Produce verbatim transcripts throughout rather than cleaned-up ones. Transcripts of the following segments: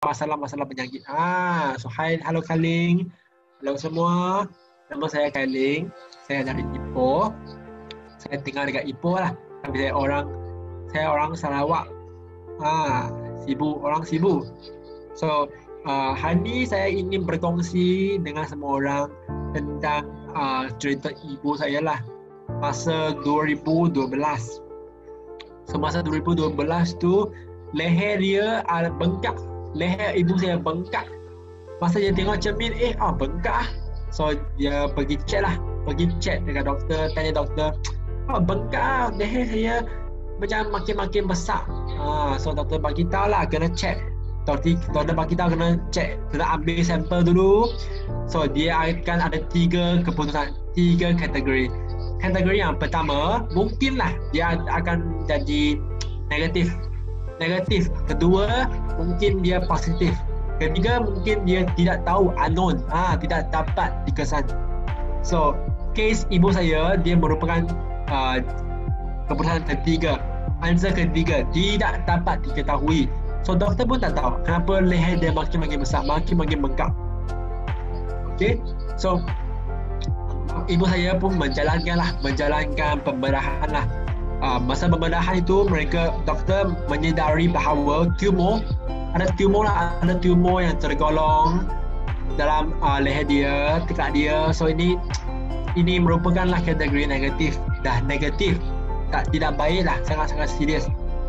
masalah-masalah penyakit. Ah, so hi, halo Kaling. Halo semua. Nama saya Kaling. Saya dari Ipoh. Saya tinggal dekat Ipoh lah. Tapi saya orang saya orang Sarawak. Ah, Sibu, orang Sibu. So, uh, hari ini saya ingin berkongsi dengan semua orang tentang uh, cerita ibu saya lah. Masa dua ribu dua belas. So, masa dua ribu dua belas tu leher dia ada bengkak. Leher ibu saya bengkak. Masa dia tengok cermin, eh ah bengkak ah. So dia pergi check lah. Pergi check dengan doktor, tanya doktor, ah bengkak ah, leher saya macam makin-makin besar. Ah, so doktor bagi tahu lah kena check. Doktor, doktor bagi tahu kena check, kena ambil sampel dulu. So dia akan ada tiga keputusan, tiga kategori. Kategori yang pertama, mungkinlah dia akan jadi negatif. Negatif. Kedua, mungkin dia positif. Ketiga, mungkin dia tidak tahu, unknown. Ah, tidak dapat dikesan. So, kes ibu saya, dia merupakan uh, keputusan ketiga. Answer ketiga, tidak dapat diketahui. So, doktor pun tak tahu kenapa leher dia makin-makin besar, makin-makin bengkak. Okay, so ibu saya pun menjalankan lah, menjalankan pembedahan lah. Uh, masa pembedahan itu mereka doktor menyedari bahawa tumor, ada tumor lah, ada tumor yang tergolong dalam uh, leher dia, tekak dia. So ini ini merupakanlah kategori negatif. Dah negatif, tak tidak baik lah, sangat-sangat serius.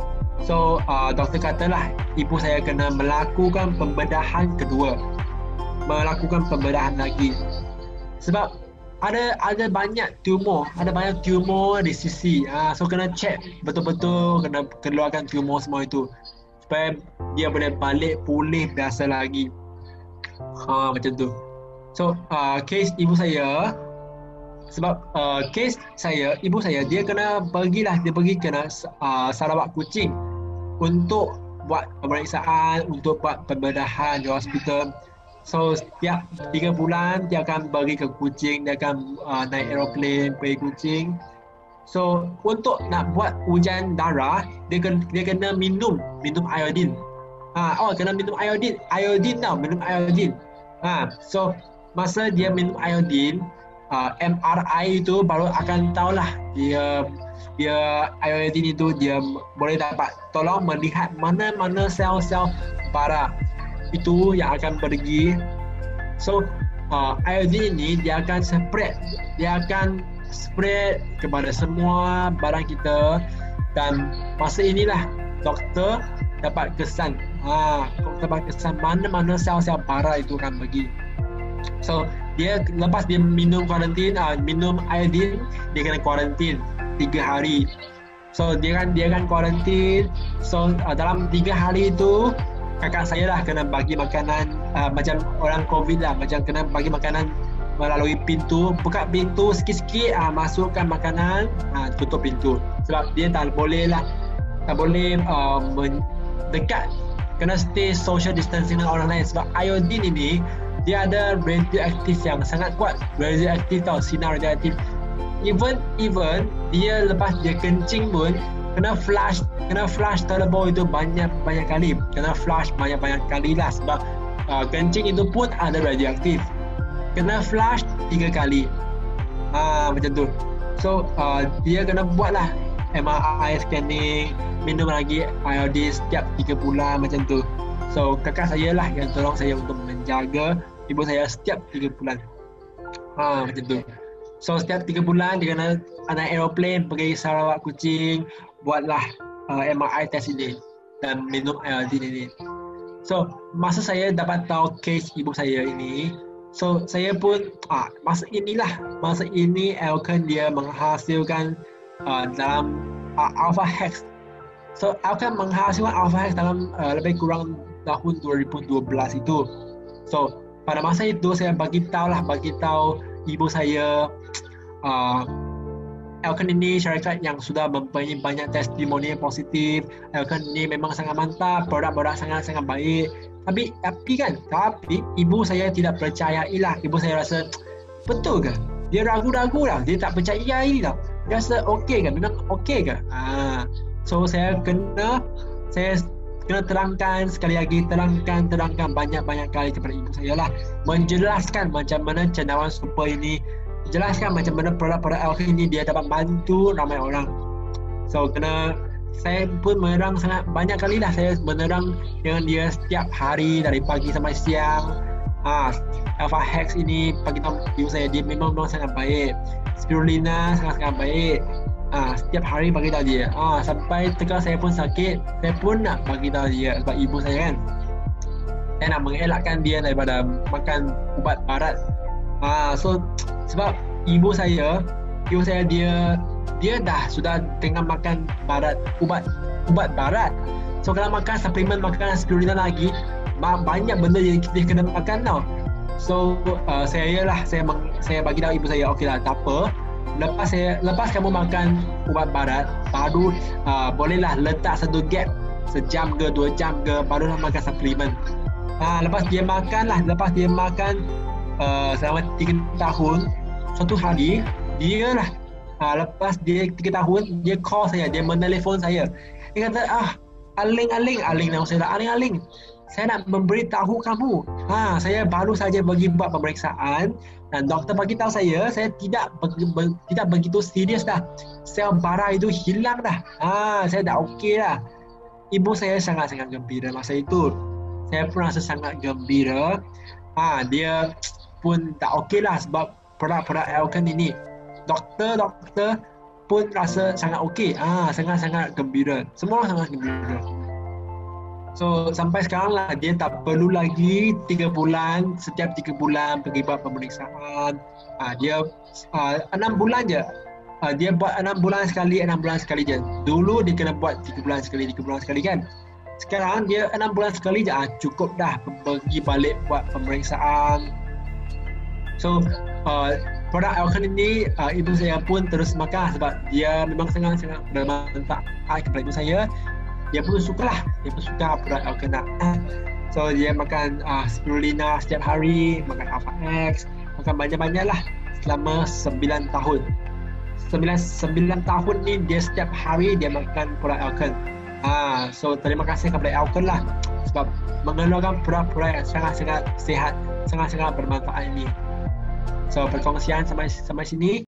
So uh, doktor katalah ibu saya kena melakukan pembedahan kedua, melakukan pembedahan lagi. Sebab ada ada banyak tumor, ada banyak tumor di sisi. Ah, so kena check betul-betul, kena keluarkan tumor semua itu supaya dia boleh balik pulih biasa lagi. Ha, macam tu. So, uh, case ibu saya, sebab uh, case saya, ibu saya dia kena pergilah, dia pergi kena uh, Sarawak Kuching untuk buat pemeriksaan, untuk buat pembedahan di hospital. So setiap tiga bulan dia akan pergi ke Kuching, dia akan uh, naik aeroplane pergi Kuching. So untuk nak buat ujian darah, dia kena, dia kena minum minum iodine. Ha, oh kena minum iodine, iodine tau, minum iodine. Ha, so masa dia minum iodine, uh, M R I itu baru akan tahulah dia dia iodine itu dia boleh dapat tolong melihat mana-mana sel-sel bara itu yang akan pergi. So uh, iodine ini dia akan spread, dia akan spread kepada semua barang kita, dan masa inilah doktor dapat kesan, ha, dapat kesan mana-mana sel-sel bara itu akan pergi. So dia lepas dia minum kuarantin, uh, minum iodine, dia kena kuarantin tiga hari. So dia kan dia kan kuarantin. So uh, dalam tiga hari itu kakak saya lah kena bagi makanan uh, macam orang COVID lah, macam kena bagi makanan melalui pintu, buka pintu sikit-sikit, uh, masukkan makanan, uh, tutup pintu. Sebab dia tak boleh lah, tak boleh uh, dekat, kena stay social distancing dengan orang lain. Sebab iodine ini dia ada radioaktif yang sangat kuat, radioaktif tau, sinar radioaktif. Even even dia lepas dia kencing pun kena flush, kena flush telebor itu banyak-banyak kali, kena flush banyak-banyak kali lah, sebab uh, kencing itu pun ada radioaktif. Kena flush tiga kali. Ah, macam tu. So uh, dia kena buat lah M R I scanning, minum lagi iodine setiap tiga bulan macam tu. So kakak saya lah yang tolong saya untuk menjaga ibu saya setiap tiga bulan. Ah, macam tu. So setiap tiga bulan dia kena naik aeroplane pergi Sarawak Kuching, buatlah uh, M R I test ini dan minum iodine ini. So masa saya dapat tahu case ibu saya ini, so saya pun ah, masa inilah, masa ini Alkan dia menghasilkan uh, dalam uh, Alpha Hex. So Alkan menghasilkan Alpha Hex dalam uh, lebih kurang tahun dua ribu dua belas itu. So pada masa itu saya bagi tahu lah, bagi tahu ibu saya, uh, Alkan ini syarikat yang sudah mempunyai banyak testimoni yang positif. Alkan ini memang sangat mantap, produk-produk sangat-sangat baik. Tapi, tapi kan, tapi ibu saya tidak percayai lah. Ibu saya rasa, betul ke? Dia ragu-ragu lah, dia tak percayai lah. Dia rasa okey ke? Memang okey ke? Ha. So saya kena, saya kena terangkan sekali lagi, terangkan, terangkan banyak-banyak kali kepada ibu saya lah, menjelaskan macam mana cendawan super ini, jelaskan macam mana produk-produk Alkun ini dia dapat bantu ramai orang. So kena, saya pun menerang sangat banyak kali lah, saya menerang dengan dia setiap hari dari pagi sampai siang. Ah, Alpha Hex ini bagi tahu ibu saya, dia memang, memang sangat baik. Spirulina sangat-sangat baik. Ah, setiap hari bagi tahu dia. Ah, sampai tengah saya pun sakit, saya pun nak bagi tahu dia sebab ibu saya kan. Saya nak mengelakkan dia daripada makan ubat barat. Ah, so sebab ibu saya, ibu saya dia dia dah sudah tengah makan barat, ubat ubat barat. So kalau makan suplemen, makan spirulina lagi, banyak benda yang dia kena makan tau. So uh, saya lah, saya meng, saya bagi tahu ibu saya, okey lah, tak apa. Lepas saya, lepas kamu makan ubat barat, baru uh, bolehlah letak satu gap sejam ke dua jam ke, barulah makan suplemen. Ha, lepas dia makan lah, lepas dia makan uh, selama tiga tahun, suatu hari dia lah, uh, lepas dia tiga tahun, dia call saya, dia menelefon saya. Dia kata, ah, Aling, Aling, Aling nama saya lah, Aling, Aling, saya nak memberitahu kamu. Ha, saya baru saja pergi buat pemeriksaan dan doktor bagi tahu saya, saya tidak be- be- tidak begitu serius dah. Sel bara itu hilang dah. Ha, saya dah okey dah. Ibu saya sangat-sangat gembira masa itu. Saya pun rasa sangat gembira. Ha, dia pun tak okey lah sebab produk-produk Alkun ini. Doktor-doktor pun rasa sangat okey. Ah, sangat-sangat gembira. Semua orang sangat gembira. So sampai sekarang lah dia tak perlu lagi tiga bulan, setiap tiga bulan pergi buat pemeriksaan. Ah, dia ah, enam bulan je. Ah, dia buat enam bulan sekali, enam bulan sekali je. Dulu dia kena buat tiga bulan sekali, tiga bulan sekali kan. Sekarang dia enam bulan sekali je. Ah, cukup dah pergi balik buat pemeriksaan. So uh, produk Alkun ini uh, ibu saya pun terus makan sebab dia memang sangat-sangat bermanfaat kepada ibu saya. Dia pun suka lah, dia pun suka produk Alkun. So dia makan uh, spirulina setiap hari, makan Alpha X, makan banyak-banyak lah selama sembilan tahun. sembilan tahun ni dia setiap hari dia makan produk Alkun. Ah, so terima kasih kepada Alkun lah sebab mengeluarkan produk-produk yang sangat-sangat sihat, sangat-sangat bermanfaat ini. So perkongsian sampai sampai sini.